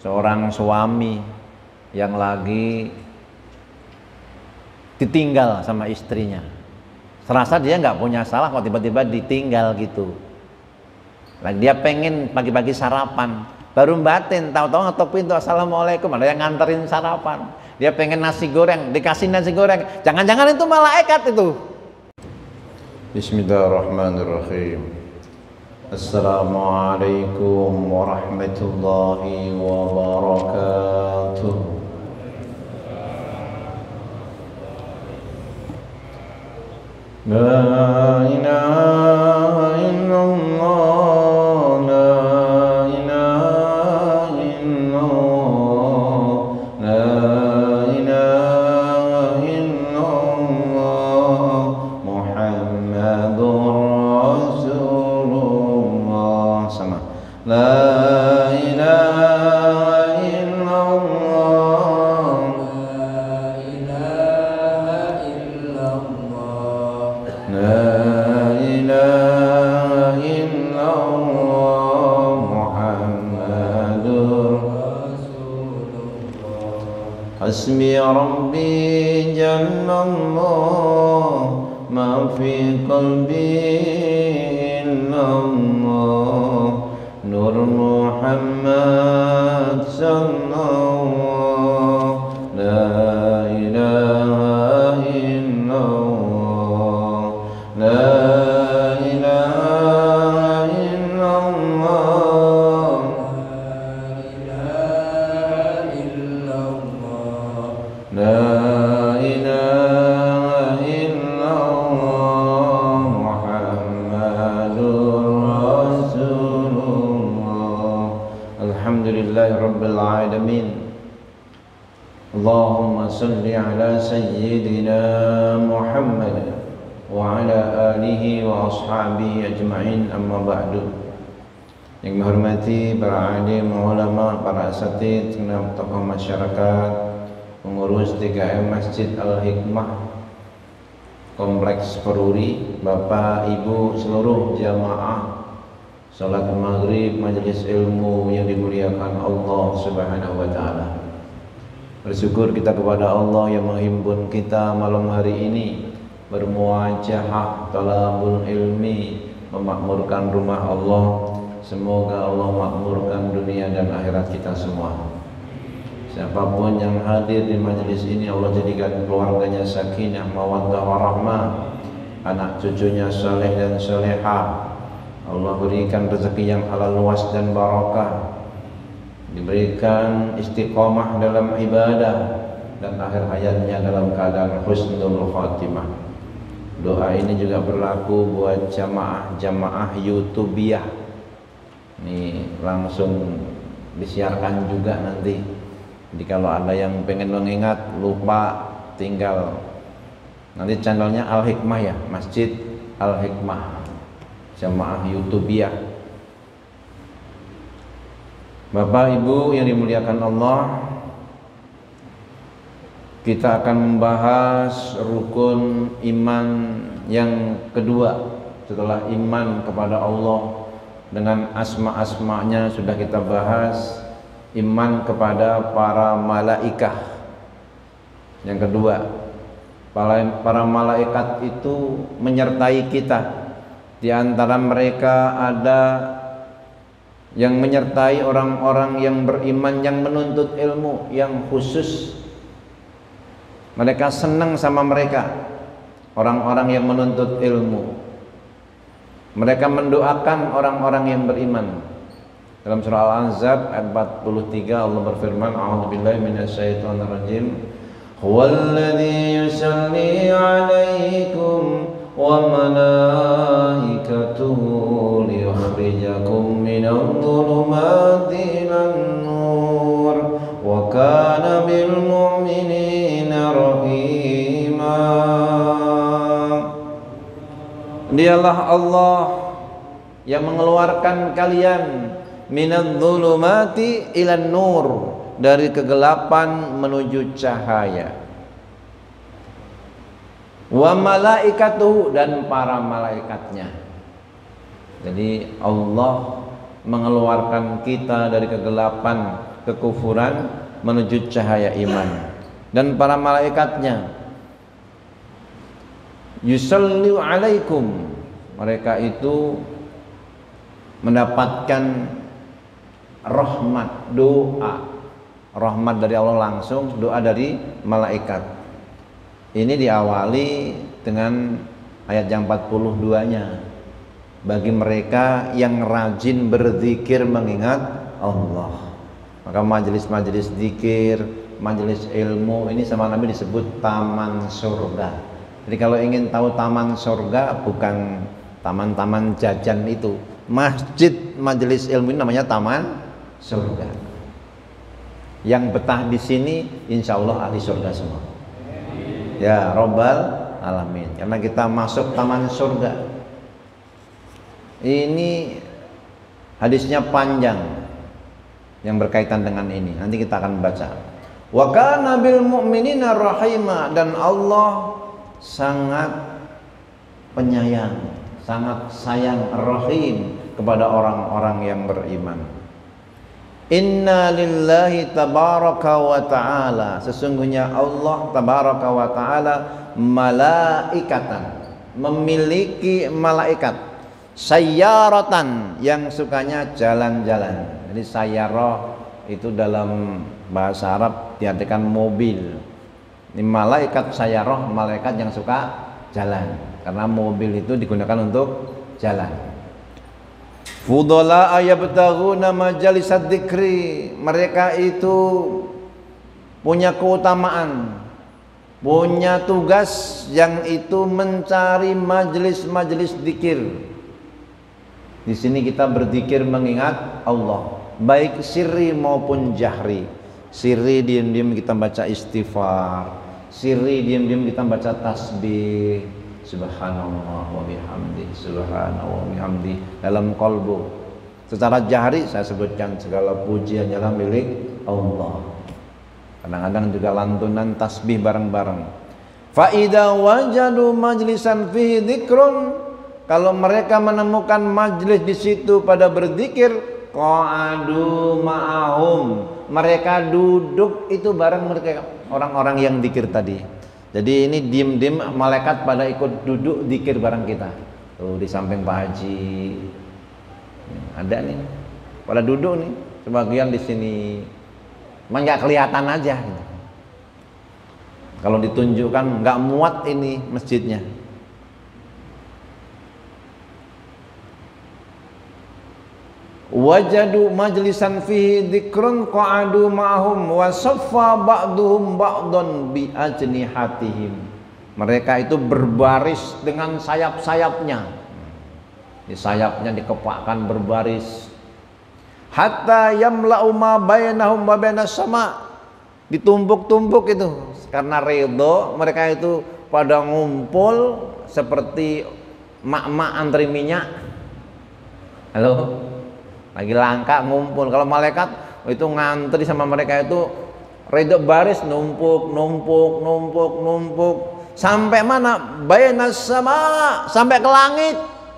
seorang suami yang lagi ditinggal sama istrinya. Serasa dia nggak punya salah kok tiba-tiba ditinggal gitu. Lagi dia pengen pagi-pagi sarapan, baru batin tahu-tahu ngetok pintu, assalamualaikum, ada yang nganterin sarapan. Dia pengen nasi goreng, dikasih nasi goreng, jangan-jangan itu malaikat itu. Bismillahirrahmanirrahim. Assalamualaikum warahmatullahi wabarakatuh. La ilaha illallah, la ilaha illallah, la ilaha illallah, Muhammadur Rasulullah. Sama. La ilaha illallah, la ilaha illallah, la ilaha illallah, Muhammadur Rasulullah. Hasbi Rabbi Jallallah, ma fi qalbi illallah, Nur Muhammad sallallahu, la ilaha illallah, la ilaha illallah, la ilaha illallah, Muhammadur Rasulullah. Alhamdulillahi Rabbil Alamin. Allahumma salli ala Sayyidina Muhammad wa ala alihi wa ashabihi ajma'in, amma ba'du. Yang menghormati para alim, ulama, para asatidz, segenap tokoh masyarakat, pengurus 3M Masjid Al-Hikmah Kompleks Peruri, Bapak Ibu seluruh jamaah salat maghrib majelis ilmu yang dimuliakan Allah Subhanahu wa taala. Bersyukur kita kepada Allah yang menghimpun kita malam hari ini bermuajahah talabul ilmi, memakmurkan rumah Allah. Semoga Allah makmurkan dunia dan akhirat kita semua. Siapapun yang hadir di majelis ini, Allah jadikan keluarganya sakinah, mawaddah warahmah, anak cucunya saleh dan salehah. Allah berikan rezeki yang halal luas dan barakah, diberikan istiqomah dalam ibadah, dan akhir hayatnya dalam keadaan husnul khatimah. Doa ini juga berlaku buat jamaah YouTubiah. Ini langsung disiarkan juga nanti. Jadi kalau ada yang pengen mengingat lupa, tinggal nanti channelnya Al-Hikmah ya, Masjid Al-Hikmah, jamaah YouTubiah. Bapak Ibu yang dimuliakan Allah, kita akan membahas rukun iman yang kedua setelah iman kepada Allah dengan asma-asmanya sudah kita bahas. Iman kepada para malaikah. Yang kedua, para malaikat itu menyertai kita. Di antara mereka ada yang menyertai orang-orang yang beriman, yang menuntut ilmu, yang khusus. Mereka senang sama mereka, orang-orang yang menuntut ilmu. Mereka mendoakan orang-orang yang beriman. Dalam surah Al-Ahzab ayat 43 Allah berfirman, a'udzubillahi minasyaitonir rajim, huwallazi yusalli 'alaikum wa malaikatuhu liyukhrijakum minadh dhulumati ilan nur wa kana bil mu'minina rahima. Dialah Allah yang mengeluarkan kalian minadh-dhulumati ilan nur, dari kegelapan menuju cahaya. Wa malaikatuhu, dan para malaikatnya. Jadi Allah mengeluarkan kita dari kegelapan kekufuran menuju cahaya iman. Dan para malaikatnya yusallu alaikum, mereka itu mendapatkan rahmat, doa, rahmat dari Allah langsung, doa dari malaikat. Ini diawali dengan ayat yang 42-nya. Bagi mereka yang rajin berzikir mengingat Allah. Maka majelis-majelis zikir, majelis ilmu ini sama Nabi disebut taman surga. Jadi kalau ingin tahu taman surga, bukan taman-taman jajan itu. Masjid majelis ilmu ini namanya taman surga. Yang betah di sini insya Allah ahli surga semua. Ya Rabbal Alamin. Karena kita masuk taman surga. Ini hadisnya panjang yang berkaitan dengan ini. Nanti kita akan baca. Wa kana bil mu'minina rahima, dan Allah sangat penyayang, sangat sayang, rahim kepada orang-orang yang beriman. Inna lillahi tabaraka wa ta'ala, sesungguhnya Allah tabaraka wa ta'ala malaikatan, memiliki malaikat, sayyaratan, yang sukanya jalan-jalan. Jadi sayyarah itu dalam bahasa Arab diartikan mobil. Ini malaikat sayyarah, malaikat yang suka jalan, karena mobil itu digunakan untuk jalan. Fudala yabtaghuna majalisad dzikri, mereka itu punya keutamaan, punya tugas yang itu mencari majelis-majelis zikir. Di sini kita berzikir mengingat Allah, baik sirri maupun jahri. Sirri diam-diam kita baca istighfar, sirri diam-diam kita baca tasbih, subhanallah wa bihamdi, subhanallah wa bihamdi dalam qalbu. Secara jahri saya sebutkan segala pujian adalah milik Allah. Kadang-kadang juga lantunan tasbih bareng-bareng. Fa idza wajadu majlisan fihi dzikrun, kalau mereka menemukan majlis di situ pada berzikir, qa'adu ma'ahum, mereka duduk itu bareng mereka, orang-orang yang zikir tadi. Jadi ini diem-diem malaikat pada ikut duduk zikir bareng kita. Tuh di samping Pak Haji ada nih, pada duduk nih, sebagian di sini, emang nggak kelihatan aja. Kalau ditunjukkan nggak muat ini masjidnya. Wajadu majlisan fihi dzikrun qa'adu ma'hum wa saffa ba'duhum ba'dhan bi ajnihatihim. Mereka itu berbaris dengan sayap-sayapnya. Di sayapnya dikepakkan berbaris. Hatta yamla'u ma bainahum wa bainas sama. Ditumpuk-tumpuk itu. Karena ridho, mereka itu pada ngumpul seperti mak-mak antri minyak. Halo? Lagi langka ngumpul. Kalau malaikat itu ngantri sama mereka itu ridho baris, numpuk sampai mana? Bainas sama, sampai ke langit.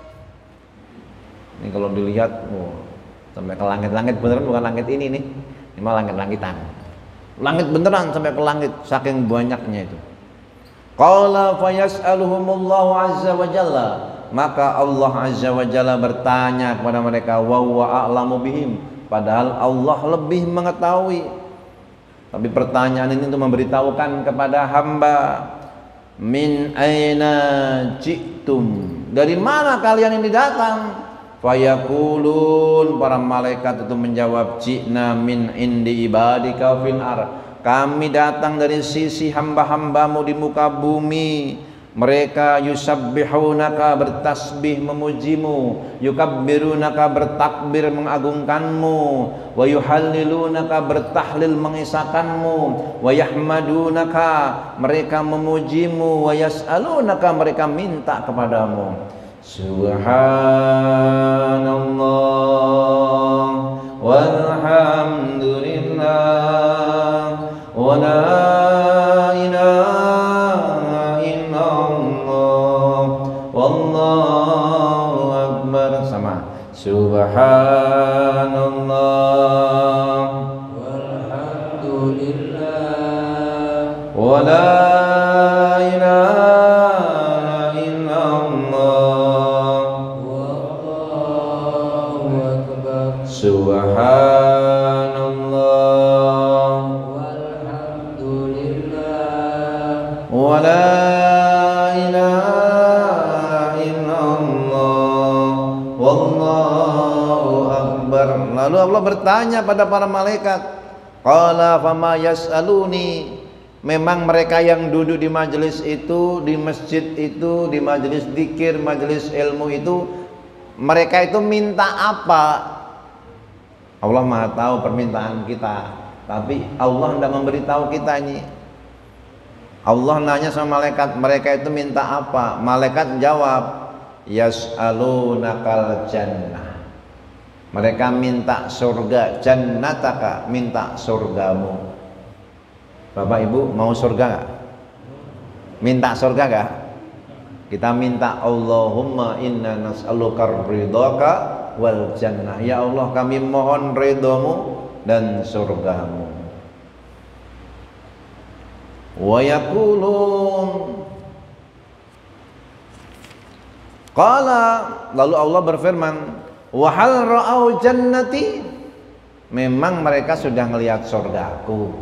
Ini kalau dilihat, sampai ke langit-langit beneran, bukan langit ini nih. Ini mah langit-langitan. Langit beneran sampai ke langit, saking banyaknya itu. Qala fayas'aluhumullahu azza wa jalla, maka Allah azza wa jalla bertanya kepada mereka, wa huwa a'lamu bihim, padahal Allah lebih mengetahui. Tapi pertanyaan ini untuk memberitahukan kepada hamba, min aina ji'tum, dari mana kalian ini datang? Fayaqulun, para malaikat itu menjawab, ji'na min indi ibadika fil ar, kami datang dari sisi hamba-hambamu di muka bumi. Mereka yusabbihunaka, bertasbih memujimu, yukabbirunaka, bertakbir mengagungkanmu, wa yuhallilunaka, bertahlil mengisahkanmu, wa yahmadunaka, mereka memujimu, wa yas'alunaka, mereka minta kepadamu. Subhanallah walhamdulillah wa la ilaha illallah wallahu akbar. Sama subhanallah la ilaha illallah, wallahu akbar, subhanallah, walhamdulillah, wa la ilaha illallah, wallahu akbar. Lalu Allah bertanya pada para malaikat, qala fama yas'aluni. Memang mereka yang duduk di majelis itu, di masjid itu, di majelis dzikir, majelis ilmu itu, mereka itu minta apa? Allah Maha tahu permintaan kita, tapi Allah tidak memberitahu kita ini. Allah nanya sama malaikat, mereka itu minta apa? Malaikat jawab, yas'alunakal jannah. Mereka minta surga, jannataka, minta surgamu. Bapak Ibu mau surga gak? Minta surga gak? Kita minta Allahumma inna nas'aluka ridhaka wal jannah. Ya Allah, kami mohon ridhamu dan surgamu. Wa yaqulun, qala, lalu Allah berfirman, wa hal ra'au jannati. Memang mereka sudah melihat surgaku.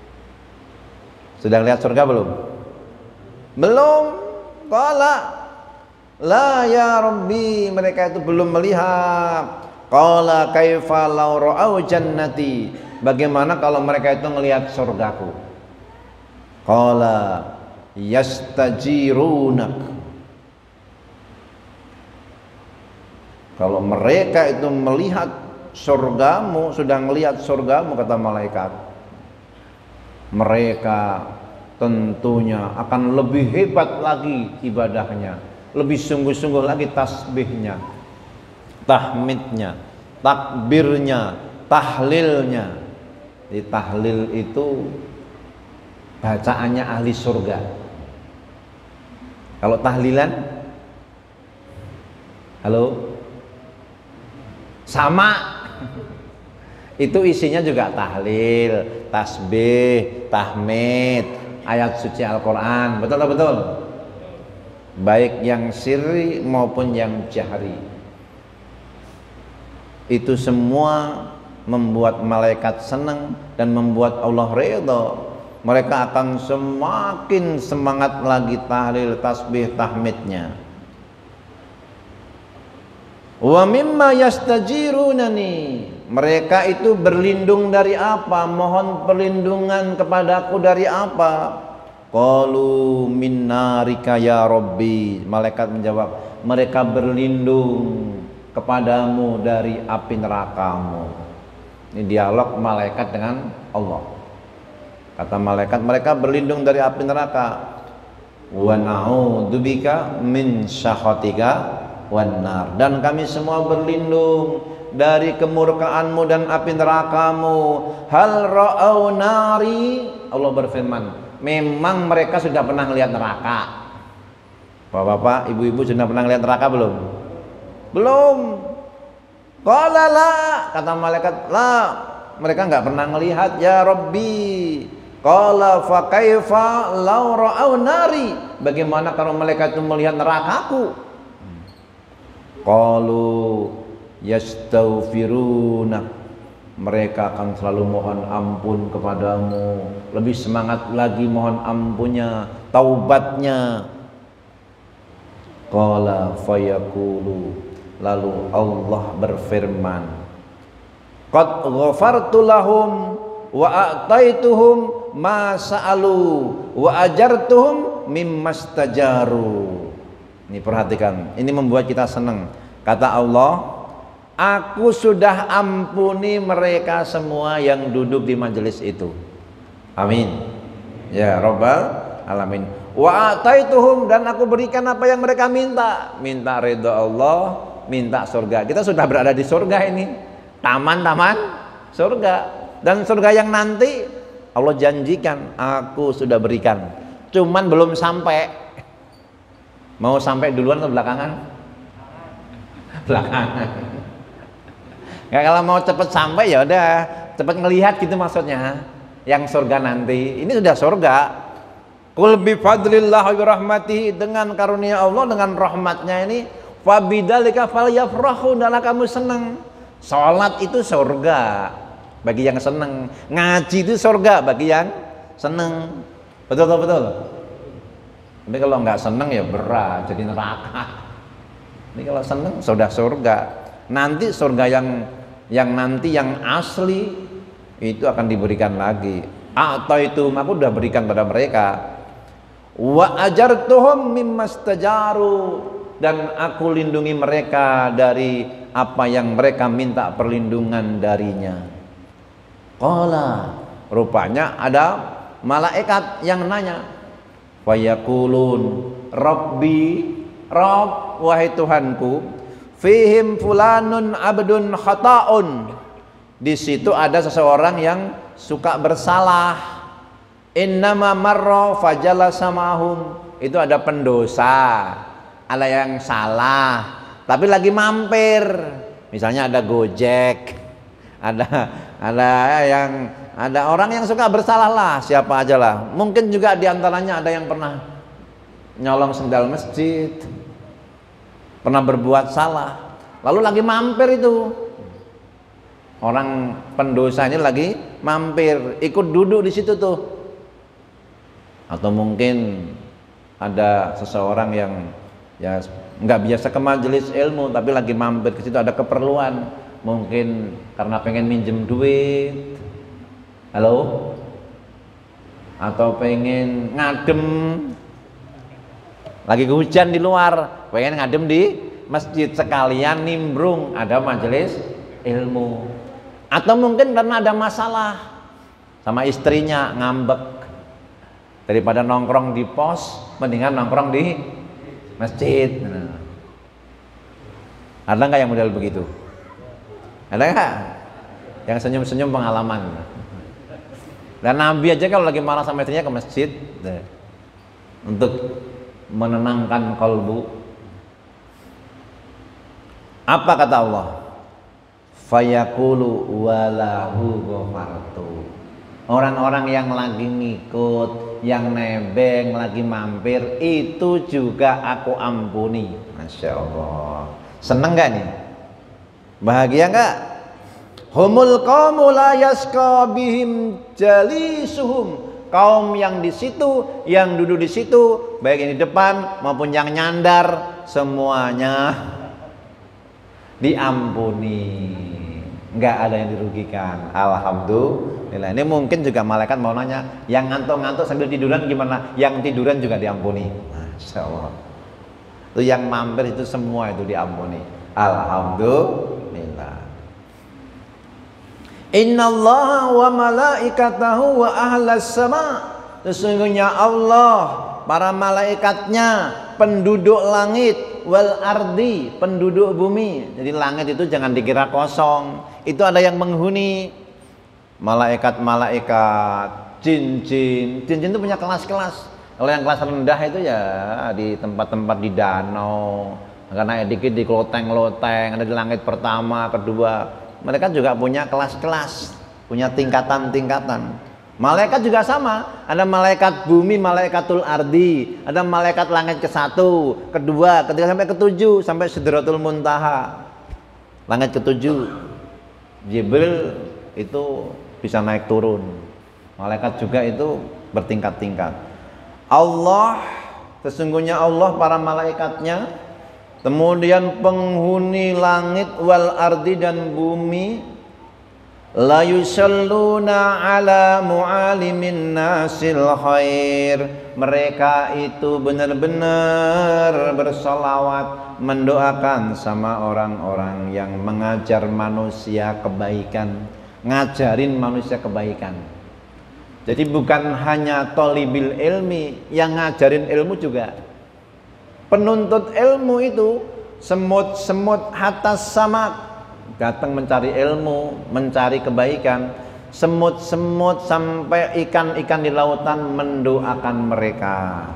Sudah lihat surga belum? Belum. Qala la ya Rabbi, mereka itu belum melihat. Qala kaifa law ra'au jannati, bagaimana kalau mereka itu melihat surgaku? Qala yastajirunak, kalau mereka itu melihat surgamu, sudah melihat surgamu, kata malaikat, mereka tentunya akan lebih hebat lagi ibadahnya, lebih sungguh-sungguh lagi tasbihnya, tahmidnya, takbirnya, tahlilnya. Di tahlil itu bacaannya ahli surga. Kalau tahlilan, halo, sama. Itu isinya juga tahlil, tasbih, tahmid, ayat suci Al-Quran. Betul atau betul? Baik yang sirri maupun yang jahri. Itu semua membuat malaikat senang dan membuat Allah ridha. Mereka akan semakin semangat lagi tahlil, tasbih, tahmidnya. Wa mimma yastajirunani, mereka itu berlindung dari apa? Mohon perlindungan kepadaku dari apa? Qalu min narika ya Rabbi. Malaikat menjawab, mereka berlindung kepadamu dari api nerakamu. Ini dialog malaikat dengan Allah. Kata malaikat, mereka berlindung dari api neraka. Wa na'udzubika min syakhatika wan nar, dan kami semua berlindung dari kemurkaanmu dan api nerakamu. Hal ra'au nari, Allah berfirman, memang mereka sudah pernah melihat neraka. Bapak-bapak, ibu-ibu sudah pernah melihat neraka belum? Belum. Qala la, kata malaikat, la, mereka nggak pernah melihat ya Rabbi. Qala fa kaifa law ra'au nari, bagaimana kalau mereka itu melihat nerakaku? Qalu yastaghfiruna, mereka akan selalu mohon ampun kepadamu, lebih semangat lagi mohon ampunnya, taubatnya. Qala fayaqulu, lalu Allah berfirman, qad ghafartu lahum wa a'taituhum ma sa'alu wa ajartuhum mimmastajaru. Ini perhatikan, ini membuat kita senang. Kata Allah, aku sudah ampuni mereka semua yang duduk di majelis itu. Amin. Ya Rabbal Alamin. Wa ataituhum, dan aku berikan apa yang mereka minta. Minta ridha Allah, minta surga. Kita sudah berada di surga ini. Taman-taman surga. Dan surga yang nanti Allah janjikan, aku sudah berikan. Cuman belum sampai. Mau sampai duluan atau belakangan? Belakangan. Nggak, kalau mau cepet sampai ya udah cepet ngelihat gitu maksudnya. Yang surga nanti, ini sudah surga, Qul bi fadlillah wa rahmatihi, dengan karunia Allah, dengan rahmatnya ini, fabidzalika falyafrahu, hendaklah kamu senang. Salat itu surga bagi yang senang, ngaji itu surga bagi yang senang. Betul betul. Tapi kalau nggak senang ya berat, jadi neraka. Ini kalau senang sudah surga. Nanti surga yang nanti yang asli itu akan diberikan lagi. Atau itu aku sudah berikan pada mereka. Wa ajartuhum mimmastajaru, dan aku lindungi mereka dari apa yang mereka minta perlindungan darinya. Qala, rupanya ada malaikat yang nanya. Fayaqulun Rabbi, Rabb, wahai Tuhanku, fihim fulanun abdun khata'un, di situ ada seseorang yang suka bersalah. Innama marra fajalasa ma'hum, itu ada pendosa, ada yang salah tapi lagi mampir. Misalnya ada Gojek, ada orang yang suka bersalah lah, siapa aja lah. Mungkin juga diantaranya ada yang pernah nyolong sendal masjid, pernah berbuat salah, lalu lagi mampir itu. Orang pendosa ini lagi mampir, ikut duduk di situ tuh. Atau mungkin ada seseorang yang ya nggak biasa ke majelis ilmu tapi lagi mampir ke situ, ada keperluan, mungkin karena pengen minjem duit, halo, atau pengen ngadem, lagi hujan di luar, pengen ngadem di masjid, sekalian nimbrung ada majelis ilmu. Atau mungkin karena ada masalah sama istrinya, ngambek, daripada nongkrong di pos mendingan nongkrong di masjid. Ada nggak yang model begitu? Ada nggak yang senyum-senyum pengalaman? Dan Nabi aja kalau lagi marah sama istrinya ke masjid untuk menenangkan kalbu. Apa kata Allah? Fayaqulu walahu ghafartu. Orang-orang yang lagi ngikut, yang nebeng, lagi mampir, itu juga aku ampuni. Masya Allah. Seneng gak nih? Bahagia gak? Humul qaumu la yasqa bihim jalisuhum. Kaum yang di situ, yang duduk di situ, baik yang di depan maupun yang nyandar, semuanya diampuni. Nggak ada yang dirugikan. Alhamdulillah. Ini mungkin juga malaikat mau nanya, yang ngantuk-ngantuk sambil tiduran gimana? Yang tiduran juga diampuni. Masya Allah. Itu yang mampir itu semua itu diampuni. Alhamdulillah. Innallaha wa malaikatahu wa ahlas sama. Sesungguhnya Allah, para malaikatnya, penduduk langit, wal ardi, penduduk bumi. Jadi langit itu jangan dikira kosong, itu ada yang menghuni. Malaikat-malaikat, jin-jin itu punya kelas-kelas. Kalau yang kelas rendah itu ya di tempat-tempat di danau, karena dikit di loteng-loteng, ada di langit pertama, kedua. Mereka juga punya kelas-kelas, punya tingkatan-tingkatan. Malaikat juga sama, ada malaikat bumi, malaikatul ardi, ada malaikat langit ke-1, kedua, ketiga sampai ke-7, sampai Sidratul Muntaha. Langit ke-7, Jibril itu bisa naik turun. Malaikat juga itu bertingkat-tingkat. Allah, sesungguhnya Allah, para malaikatnya, kemudian penghuni langit wal ardi dan bumi, la yusalluna ala mu'alimin nasil khair. Mereka itu benar-benar bersolawat, mendoakan sama orang-orang yang mengajar manusia kebaikan, ngajarin manusia kebaikan. Jadi bukan hanya tolibil ilmi, yang ngajarin ilmu juga. Penuntut ilmu itu semut-semut atas sama, datang mencari ilmu, mencari kebaikan. Semut-semut sampai ikan-ikan di lautan mendoakan mereka.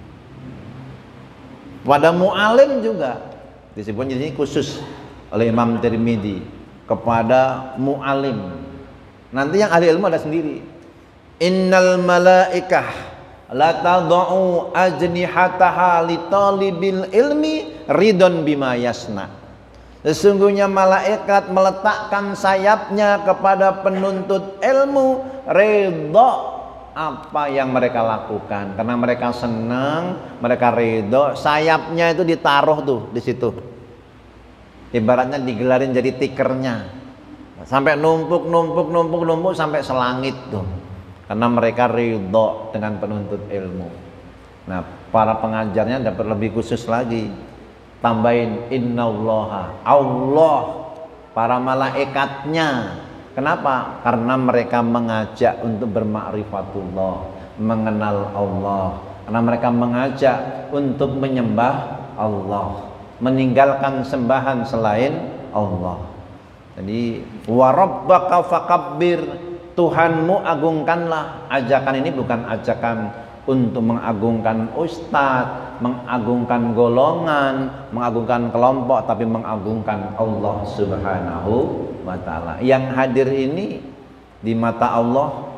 Pada mu'alim juga disebut ini khusus oleh Imam Tirmidzi, kepada mu'alim. Nanti yang ahli ilmu ada sendiri. Innal malaikah la tad'u ajnihataha li talibil ilmi ridon bima yasna. Sesungguhnya malaikat meletakkan sayapnya kepada penuntut ilmu ridho apa yang mereka lakukan, karena mereka senang, mereka ridho, sayapnya itu ditaruh tuh di situ. Ibaratnya digelarin jadi tikernya. Sampai numpuk sampai selangit tuh. Karena mereka ridho dengan penuntut ilmu. Nah, para pengajarnya dapat lebih khusus lagi. Tambahin innallaha, Allah, para malaikatnya. Kenapa? Karena mereka mengajak untuk bermakrifatullah, mengenal Allah. Karena mereka mengajak untuk menyembah Allah, meninggalkan sembahan selain Allah. Jadi wa rabbaka fakabbir, Tuhanmu agungkanlah. Ajakan ini bukan ajakan untuk mengagungkan ustadz, mengagungkan golongan, mengagungkan kelompok, tapi mengagungkan Allah Subhanahu wa ta'ala. Yang hadir ini di mata Allah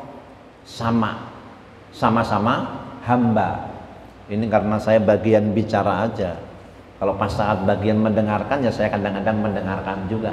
sama-sama hamba. Ini karena saya bagian bicara aja. Kalau pas saat bagian mendengarkan, ya saya kadang-kadang mendengarkan juga.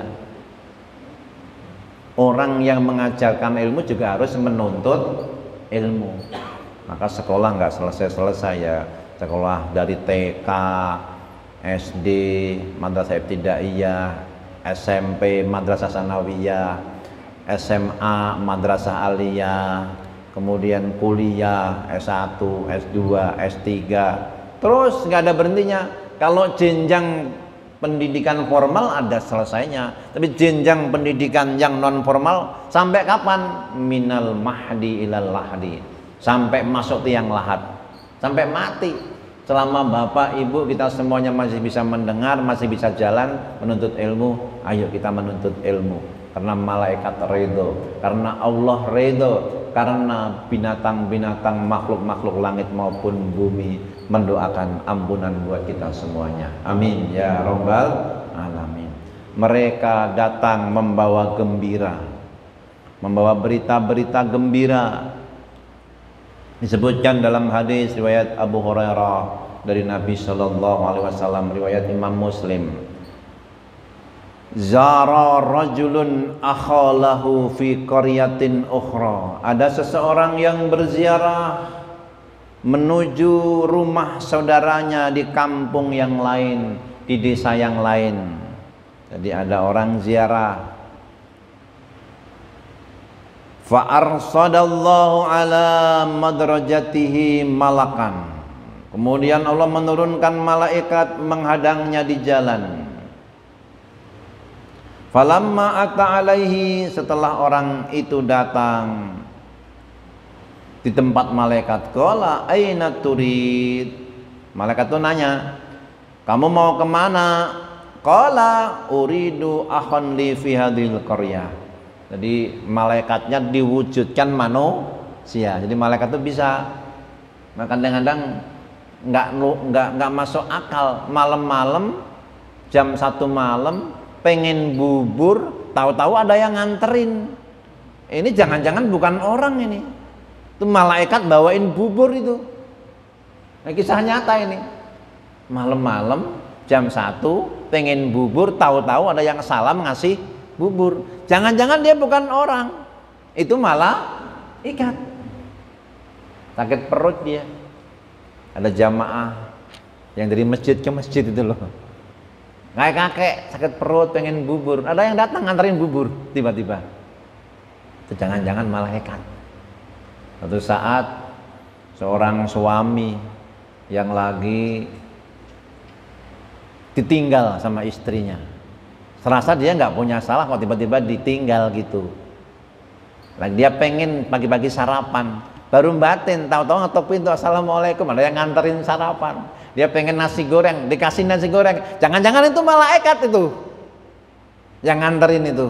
Orang yang mengajarkan ilmu juga harus menuntut ilmu. Maka sekolah nggak selesai-selesai ya. Sekolah dari TK, SD, Madrasah Ibtidaiyah, SMP, Madrasah Sanawiyah, SMA, Madrasah Aliyah, kemudian kuliah, S1, S2, S3. Terus nggak ada berhentinya. Kalau jenjang pendidikan formal ada selesainya, tapi jenjang pendidikan yang non formal sampai kapan? Minal mahdi ilal lahdi, sampai masuk tiang lahat, sampai mati. Selama bapak ibu kita semuanya masih bisa mendengar, masih bisa jalan menuntut ilmu, ayo kita menuntut ilmu. Karena malaikat ridho, karena Allah ridho, karena binatang-binatang, makhluk-makhluk langit maupun bumi mendoakan ampunan buat kita semuanya. Amin ya rabbal alamin. Mereka datang membawa gembira, membawa berita-berita gembira. Disebutkan dalam hadis riwayat Abu Hurairah dari Nabi Shallallahu Alaihi Wasallam, riwayat Imam Muslim. Zara rajulun akhalahu fi qaryatin ukhra. Ada seseorang yang berziarah menuju rumah saudaranya di kampung yang lain, di desa yang lain. Jadi ada orang ziarah. Fa arsadallahu ala madrajatihi malakan. Kemudian Allah menurunkan malaikat menghadangnya di jalan. Falamma ata alaihi, setelah orang itu datang di tempat malaikat, qala aina turid. Malaikat itu nanya, kamu mau kemana? Qala uridu akhon li fi hadhil qaryah. Jadi malaikatnya diwujudkan manusia. Jadi malaikat itu bisa, kadang-kadang nggak masuk akal. Malam-malam jam 1 malam pengen bubur, tahu-tahu ada yang nganterin. Ini jangan-jangan bukan orang ini. Itu malaikat bawain bubur itu. Nah, kisah nyata ini. Malam-malam jam 1 pengen bubur, tahu-tahu ada yang salam ngasih bubur. Jangan-jangan dia bukan orang. Itu malaikat. Sakit perut dia. Ada jamaah yang dari masjid ke masjid itu loh. Kakek sakit perut pengen bubur, ada yang datang nganterin bubur tiba-tiba. Itu jangan-jangan malaikat. Suatu saat seorang suami yang lagi ditinggal sama istrinya, serasa dia nggak punya salah kok tiba-tiba ditinggal gitu. Lagi dia pengen pagi-pagi sarapan, baru batin tahu-tahu ngetok pintu, assalamualaikum, ada yang nganterin sarapan. Dia pengen nasi goreng, dikasih nasi goreng. Jangan-jangan itu malaikat itu yang nganterin itu.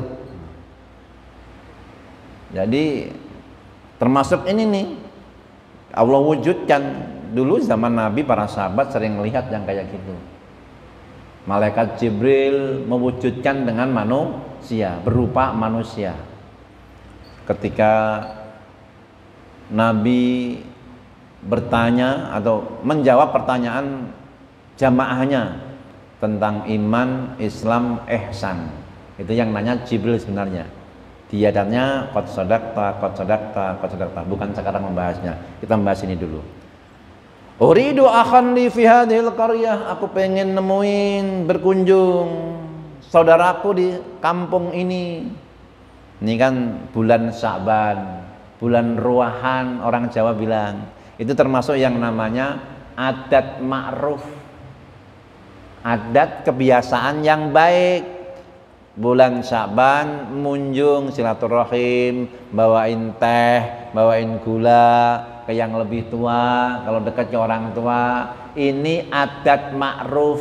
Jadi termasuk ini nih, Allah wujudkan. Dulu zaman Nabi, para sahabat sering melihat yang kayak gitu. Malaikat Jibril mewujudkan dengan manusia, berupa manusia. Ketika Nabi bertanya atau menjawab pertanyaan jamaahnya tentang iman, Islam, ihsan. Itu yang nanya Jibril sebenarnya. Diadatnya qad sadaqta, bukan sekarang membahasnya. Kita membahas ini dulu. Uridu akhan li fi hadhil qaryah, aku pengen nemuin berkunjung saudaraku di kampung ini. Ini kan bulan Sya'ban, bulan ruahan, orang Jawa bilang. Itu termasuk yang namanya adat ma'ruf. Adat kebiasaan yang baik. Bulan Sya'ban munjung silaturahim, bawain teh, bawain gula ke yang lebih tua, kalau dekat ke orang tua. Ini adat ma'ruf,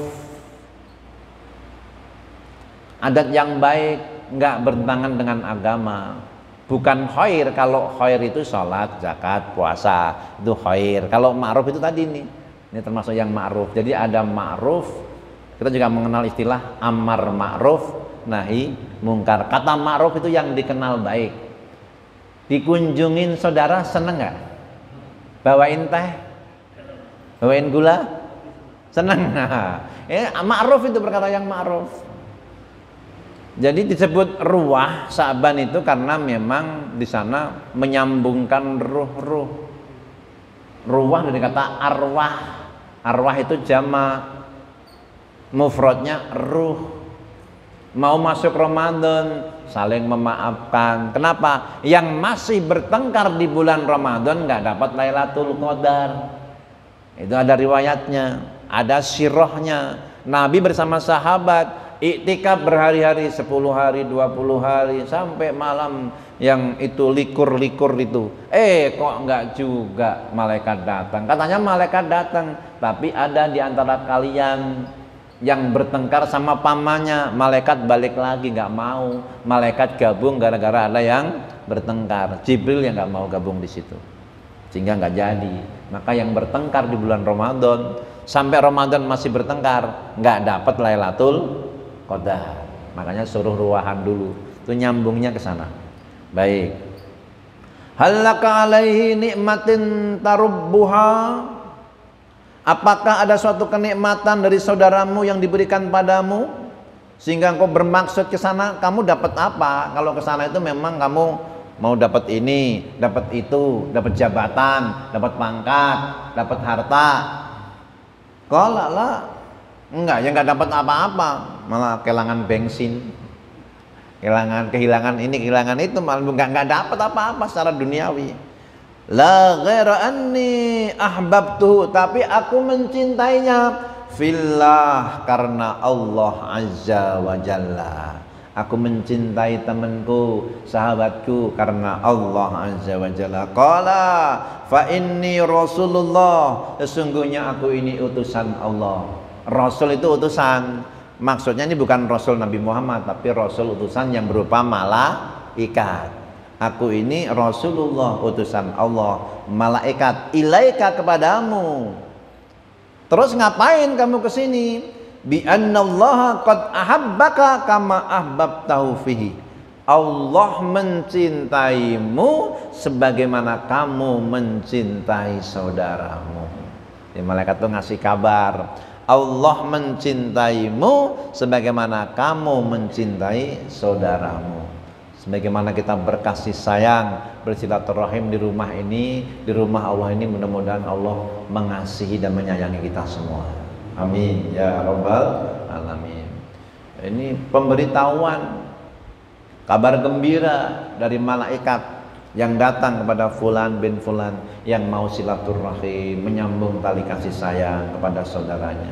adat yang baik, nggak bertentangan dengan agama. Bukan khair. Kalau khair itu sholat, zakat, puasa, itu khair. Kalau ma'ruf itu tadi ini termasuk yang ma'ruf. Jadi ada ma'ruf. Kita juga mengenal istilah amar ma'ruf, nahi mungkar. Kata ma'ruf itu yang dikenal baik. Dikunjungin saudara seneng nggak? Bawain teh, bawain gula, seneng. Ma'ruf itu perkara yang ma'ruf. Jadi disebut ruah Sya'ban itu karena memang di sana menyambungkan ruh-ruh. Ruah dari kata arwah. Arwah itu jamak, mufradnya ruh. Mau masuk Ramadan saling memaafkan. Kenapa? Yang masih bertengkar di bulan Ramadan nggak dapat Lailatul Qadar. Itu ada riwayatnya, ada sirahnya. Nabi bersama sahabat iktikaf berhari-hari, 10 hari, 20 hari, sampai malam yang itu likur-likur itu. Kok enggak juga malaikat datang. Katanya malaikat datang, tapi ada di antara kalian yang bertengkar sama pamannya. Malaikat balik lagi, nggak mau. Malaikat gabung gara-gara ada yang bertengkar. Jibril yang nggak mau gabung di situ, sehingga nggak jadi. Maka yang bertengkar di bulan Ramadan sampai Ramadan masih bertengkar, nggak dapat Lailatul Qadar. Makanya suruh ruahan dulu. Itu nyambungnya ke sana. Baik. Halaka alaihi nikmatin tarubbuha. Apakah ada suatu kenikmatan dari saudaramu yang diberikan padamu sehingga engkau bermaksud ke sana? Kamu dapat apa? Kalau ke sana itu memang kamu mau dapat ini, dapat itu, dapat jabatan, dapat pangkat, dapat harta. Kalau lah enggak, ya enggak dapat apa-apa, malah kehilangan bensin, kehilangan ini, kehilangan itu, malah enggak dapat apa-apa secara duniawi. La ghaira anni ahbabtuhu, tapi aku mencintainya fillah, karena Allah azza wa jalla. Aku mencintai temanku, sahabatku karena Allah azza wa jalla. Qala fa inni rasulullah, sesungguhnya aku ini utusan Allah. Rasul itu utusan. Maksudnya ini bukan Rasul Nabi Muhammad, tapi Rasul utusan yang berupa malaikat. Aku ini Rasulullah, utusan Allah, malaikat, ilaika, kepadamu. Terus ngapain kamu kesini? Bi annallaha qad ahabbaka kama ahbabtahu fihi. Allah mencintaimu sebagaimana kamu mencintai saudaramu. Jadi malaikat itu ngasih kabar, Allah mencintaimu sebagaimana kamu mencintai saudaramu. Sebagaimana kita berkasih sayang, bersilaturahim di rumah ini, di rumah Allah ini, mudah-mudahan Allah mengasihi dan menyayangi kita semua. Amin ya rabbal alamin. Ini pemberitahuan, kabar gembira dari malaikat yang datang kepada fulan bin fulan yang mau silaturahim, menyambung tali kasih sayang kepada saudaranya.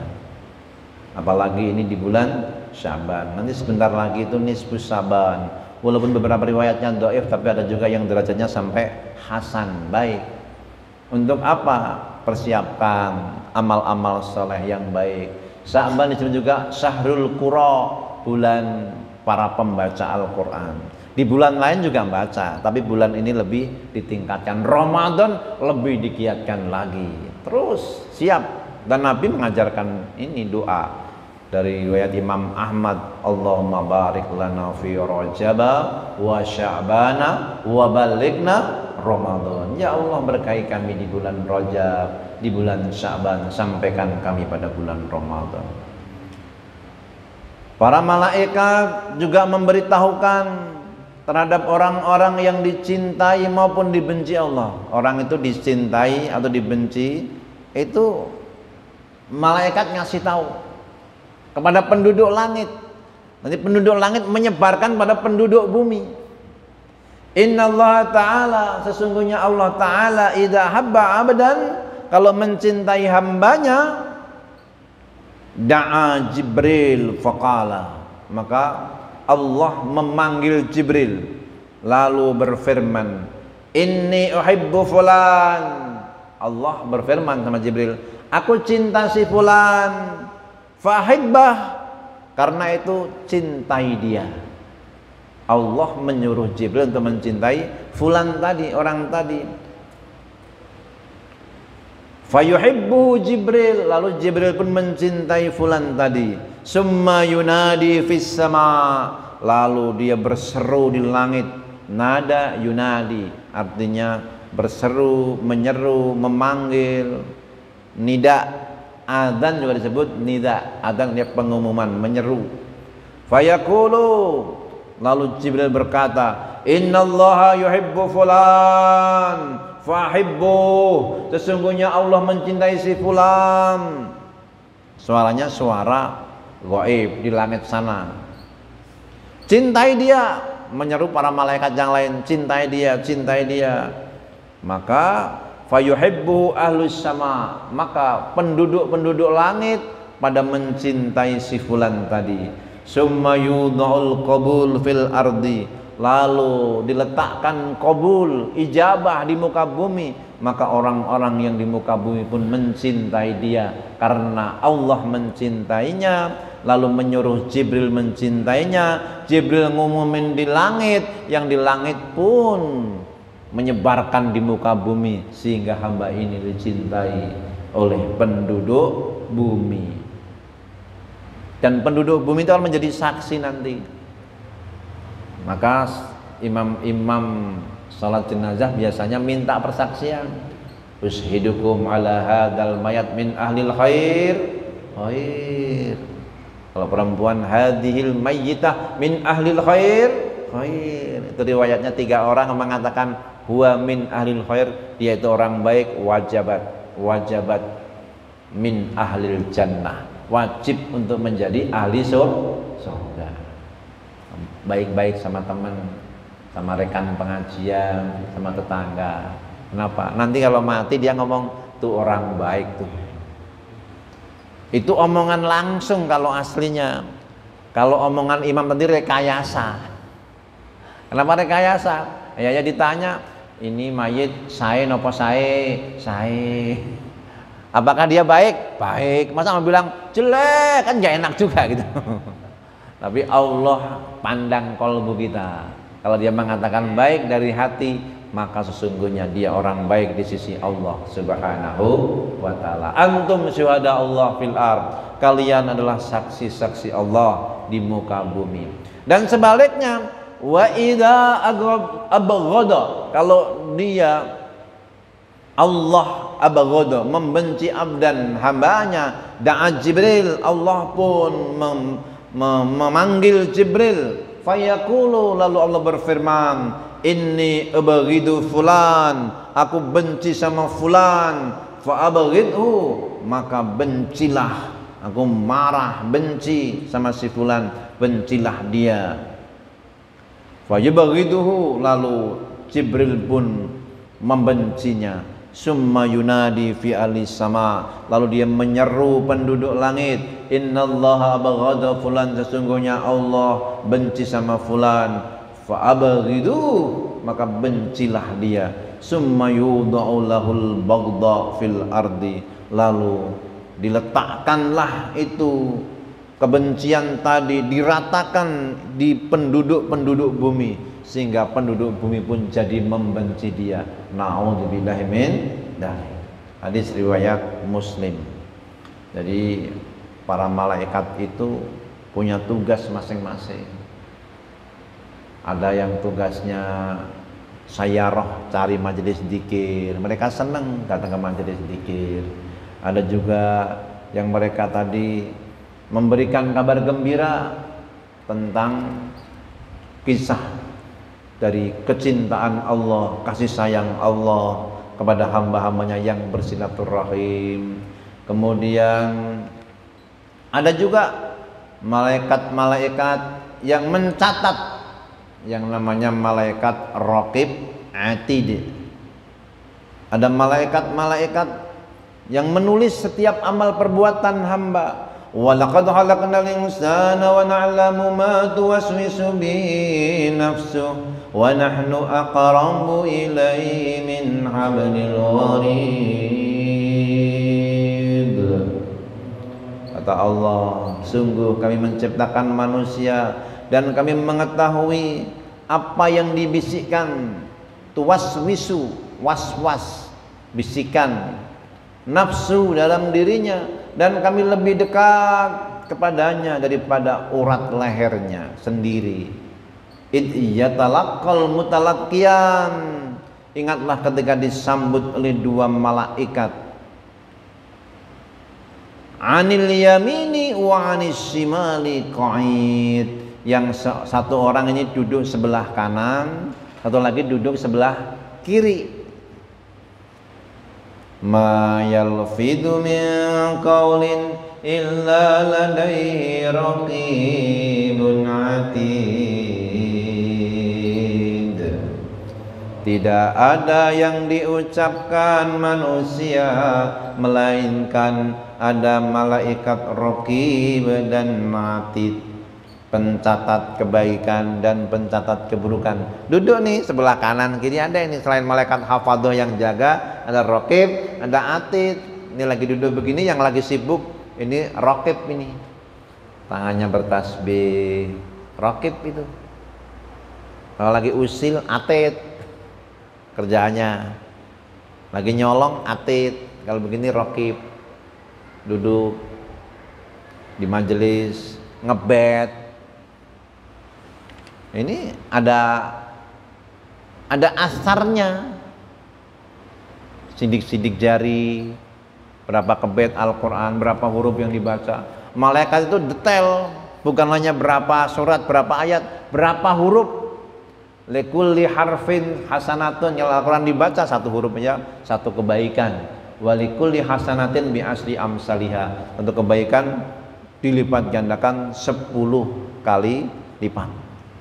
Apalagi ini di bulan Sya'ban. Nanti sebentar lagi itu nisfu Sya'ban. Walaupun beberapa riwayatnya dhaif, tapi ada juga yang derajatnya sampai hasan, baik. Untuk apa? Persiapkan amal-amal soleh yang baik. Sya'ban disebut juga Syahrul Qura, bulan para pembaca Al-Quran. Di bulan lain juga baca, tapi bulan ini lebih ditingkatkan. Ramadan lebih digiatkan lagi. Terus siap. Dan Nabi mengajarkan ini doa dari riwayat Imam Ahmad, Allahumma barik lana fi Rajaba wa Sya'bana wa balighna Ramadan. Ya Allah, berkahi kami di bulan Rajab, di bulan Sya'ban, sampaikan kami pada bulan Ramadan. Para malaikat juga memberitahukan terhadap orang-orang yang dicintai maupun dibenci Allah. Orang itu dicintai atau dibenci, itu malaikat ngasih tahu kepada penduduk langit. Nanti penduduk langit menyebarkan pada penduduk bumi. Innallaha ta'ala, sesungguhnya Allah Ta'ala idza habba 'abdan, kalau mencintai hambanya, da'a Jibril faqala, maka Allah memanggil Jibril lalu berfirman, inni uhibbu fulan. Allah berfirman sama Jibril, aku cinta si fulan, fahibbah, karena itu cintai dia. Allah menyuruh Jibril untuk mencintai fulan tadi, orang tadi. Fayuhibbu Jibril, lalu Jibril pun mencintai fulan tadi. Summa yunadi fis sama, lalu dia berseru di langit. Nada yunadi artinya berseru, menyeru, memanggil. Nida, adzan juga disebut nida. Adzan dia pengumuman, menyeru. Fayaqulu, lalu Jibril berkata, innallaha yuhibbu fulan fahibbu, sesungguhnya Allah mencintai si fulan. Suaranya suara gaib di langit sana. Cintai dia, menyeru para malaikat yang lain, cintai dia, cintai dia. Maka fayuhibbu ahlus sama, maka penduduk-penduduk langit pada mencintai si fulan tadi. Summa yudha'ul qabul fil ardi, lalu diletakkan qabul, ijabah di muka bumi, maka orang-orang yang di muka bumi pun mencintai dia karena Allah mencintainya, lalu menyuruh Jibril mencintainya. Jibril ngumumin di langit, yang di langit pun menyebarkan di muka bumi, sehingga hamba ini dicintai oleh penduduk bumi. Dan penduduk bumi itu akan menjadi saksi nanti. Maka imam-imam salat jenazah biasanya minta persaksian. Ushidukum ala hadzal mayat min ahlil khair. Khair. Kalau perempuan, hadhil mayyitah min ahlil khair. Khair. Itu riwayatnya 3 orang yang mengatakan huwa min ahlil khair, dia itu orang baik, wajabat min ahlil jannah, wajib untuk menjadi ahli surga. Baik-baik sama teman, sama rekan pengajian, sama tetangga. Kenapa? Nanti kalau mati dia ngomong tuh orang baik tuh. Itu omongan langsung kalau aslinya. Kalau omongan imam tadi rekayasa. Kenapa rekayasa? Ya ditanya, ini mayit sae nopo sae? Sae. Apakah dia baik? Baik. Masa mau bilang jelek, kan gak enak juga gitu. Tapi Allah pandang kolbu kita. Kalau dia mengatakan baik dari hati, maka sesungguhnya dia orang baik di sisi Allah Subhanahu wa ta'ala. Antum syuhada Allah fil ard, kalian adalah saksi-saksi Allah di muka bumi. Dan sebaliknya, wa idza abghada, kalau dia Allah abghada, membenci abdan, hambanya, da'a Jibril, Allah pun memanggil Jibril. Fayaqulu, lalu Allah berfirman, inni abghidu fulan, aku benci sama fulan. Fa abghidhu, maka bencilah, aku marah, benci sama si fulan, bencilah dia. Fa yabghiduhu, lalu Jibril pun membencinya. Summa yunadi fi alis sama, lalu dia menyeru penduduk langit, innallaha abghada fulan, sesungguhnya Allah benci sama fulan. Fa abghidu, maka bencilah dia. Summa yudha'u lahul baghdha fil ardi, lalu diletakkanlah itu kebencian tadi, diratakan di penduduk-penduduk bumi, sehingga penduduk bumi pun jadi membenci dia. Na'udzubillahi min dzalik. Hadis riwayat Muslim. Jadi para malaikat itu punya tugas masing-masing. Ada yang tugasnya sayarah cari majelis zikir, mereka senang datang ke majelis zikir. Ada juga yang mereka tadi memberikan kabar gembira tentang kisah dari kecintaan Allah, kasih sayang Allah kepada hamba-hambanya yang bersilaturahim. Kemudian ada juga malaikat-malaikat yang mencatat, yang namanya malaikat Raqib Atid. Ada malaikat-malaikat yang menulis setiap amal perbuatan hamba. Walaqad khalaqnal insana wa na'lamu ma tuwaswisu bihi nafsuhu wa nahnu aqrabu ilaihi min hablil warid. Kata Allah, sungguh kami menciptakan manusia dan kami mengetahui apa yang dibisikkan, tuwaswisu, was-was, bisikan nafsu dalam dirinya, dan kami lebih dekat kepadanya daripada urat lehernya sendiri. Id yatalaqal mutalaqqiyan, ingatlah ketika disambut oleh dua malaikat, anil yamini wa anis shimali qa'id, yang satu orang ini duduk sebelah kanan, satu lagi duduk sebelah kiri. Ma yalfidu min qawlin illa ladaihi raqibun atid. Tidak ada yang diucapkan manusia melainkan ada malaikat raqib dan atid, pencatat kebaikan dan pencatat keburukan. Duduk nih sebelah kanan kiri, ada ini selain malaikat hafadhah yang jaga, ada raqib, ada atid. Ini lagi duduk begini, yang lagi sibuk ini raqib, ini tangannya bertasbih, raqib itu. Kalau lagi usil, atid kerjaannya. Lagi nyolong, atid. Kalau begini raqib, duduk di majelis ngebet. Ini ada asarnya, sidik-sidik jari, berapa kebet Al-Quran, berapa huruf yang dibaca. Malaikat itu detail, bukan hanya berapa surat, berapa ayat, berapa huruf. Likulli harfin hasanatun, yang Al-Quran dibaca satu hurufnya satu kebaikan. Walikulli hasanatin bi asli amsaliha, untuk kebaikan dilipat gandakan 10 kali lipat.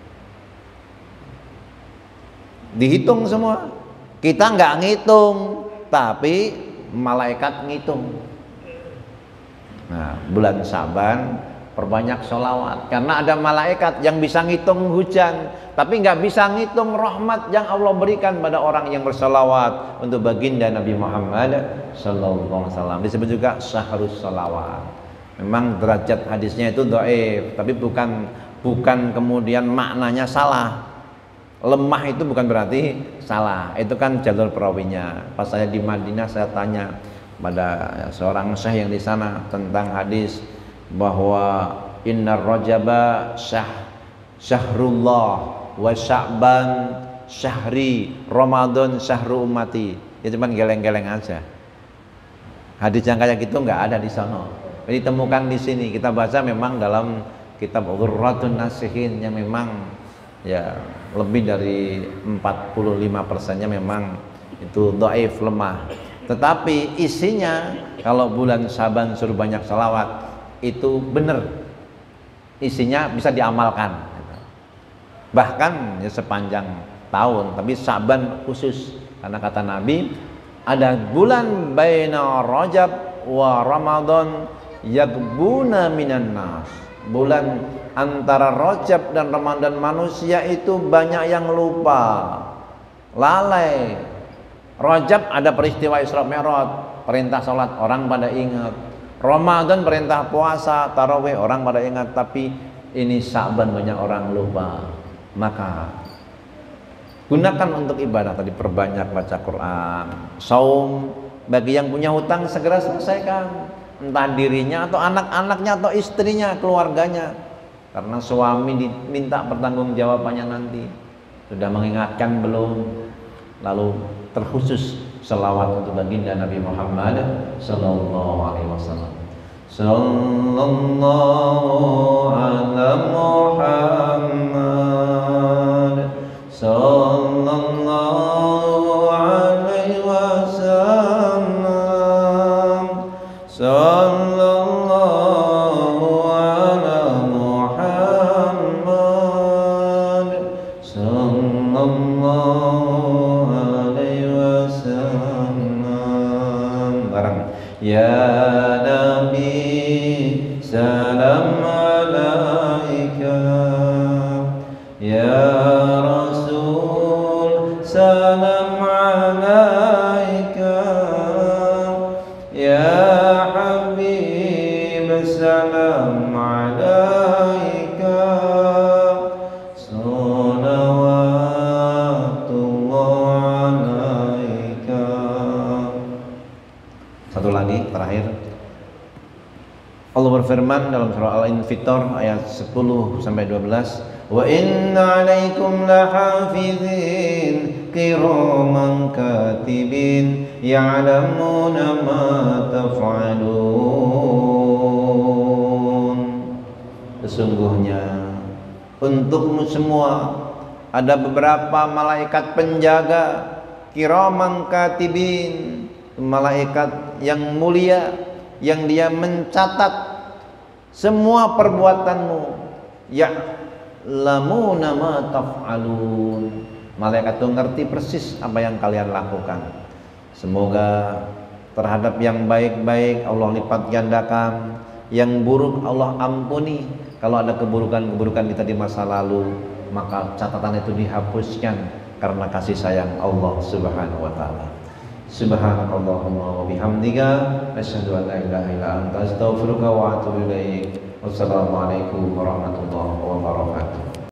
Dihitung semua. Kita nggak ngitung, tapi malaikat ngitung. Nah, bulan Syaban perbanyak sholawat, karena ada malaikat yang bisa ngitung hujan, tapi nggak bisa ngitung rahmat yang Allah berikan pada orang yang bersolawat untuk baginda Nabi Muhammad sallallahu alaihi wasallam. Disebut juga syahrus sholawat. Memang derajat hadisnya itu dhaif, tapi bukan kemudian maknanya salah. Lemah itu bukan berarti salah, itu kan jalur perawinya. Pas saya di Madinah, saya tanya pada seorang syekh yang di sana tentang hadis bahwa innar rajaba syahrullah wa sya'ban syahri, Ramadan syahru ummati. Itu cuma geleng-geleng aja. Hadis yang kayak gitu nggak ada di sana. Ditemukan di sini. Kita baca memang dalam kitab Ghurratun Nasihin yang memang ya lebih dari 45%-nya memang itu dhaif, lemah. Tetapi isinya, kalau bulan Syaban suruh banyak salawat, itu benar, isinya bisa diamalkan, bahkan ya sepanjang tahun. Tapi Syaban khusus, karena kata Nabi ada bulan baina Rajab wa Ramadan yagbuna minan nas. Bulan antara Rajab dan Ramadan manusia itu banyak yang lupa, lalai. Rajab ada peristiwa Isra Mi'raj, perintah sholat, orang pada ingat. Ramadan perintah puasa, tarawih, orang pada ingat. Tapi ini Syaban banyak orang lupa. Maka gunakan untuk ibadah tadi, perbanyak baca Quran, saum. Bagi yang punya hutang segera selesaikan, entah dirinya atau anak-anaknya atau istrinya, keluarganya. Karena suami diminta pertanggungjawabannya nanti. Sudah mengingatkan belum? lalu terkhusus selawat untuk baginda Nabi Muhammad sallallahu alaihi wasallam. Sallallahu ala Muhammad sallallahu alaihi wasallam. Sallallahu ala Muhammad sallallahu alaihi wasallam. Barang ya Nabi salam alaika, ya Rasul salam alaika, ya Habib salam alaika, salawatullah alaika. Satu lagi terakhir, Allah berfirman dalam surah Al-Infitor ayat 10 sampai 12, wa inna alaikum lahafizin kiraman katibin ya'lamuna ma taf'alun. Sesungguhnya untukmu semua ada beberapa malaikat penjaga, kiraman katibin, malaikat yang mulia, yang dia mencatat semua perbuatanmu. Ya'lamuna ma taf'alun. Malaikat itu ngerti persis apa yang kalian lakukan. Semoga terhadap yang baik-baik Allah lipat gandakan, yang buruk Allah ampuni. Kalau ada keburukan-keburukan kita di masa lalu, maka catatan itu dihapuskan karena kasih sayang Allah Subhanahu wa taala. Subhanakallahumma wa bihamdika asyhadu an la ilaha illa anta astaghfiruka wa atubu ilaik. Wassalamualaikum warahmatullahi wabarakatuh.